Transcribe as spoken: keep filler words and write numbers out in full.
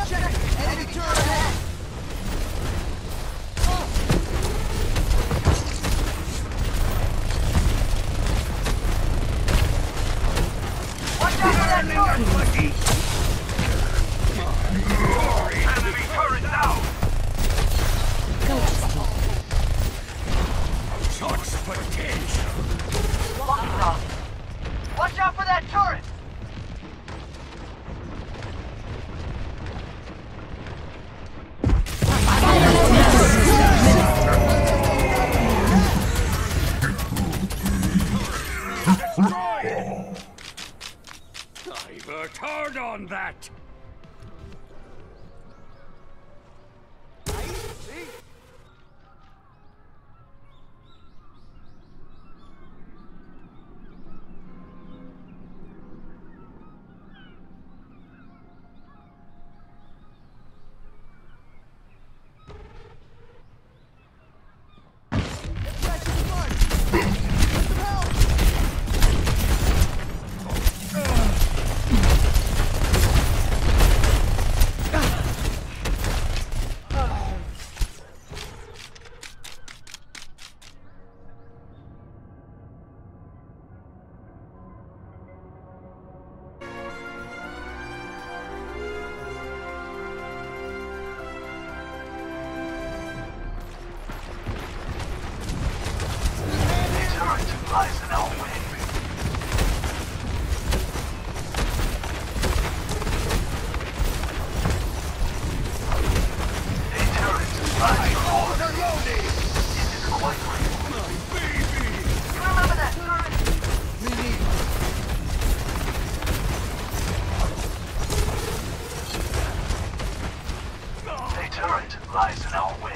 Enemy turret ahead! Watch out for that turret! Enemy turret down! Such potential! Watch out for that turret! I worked hard on that! Lies in our way. A turret lies before us. It is quite real. My baby! You remember that turret? Me neither. A turret lies in our way.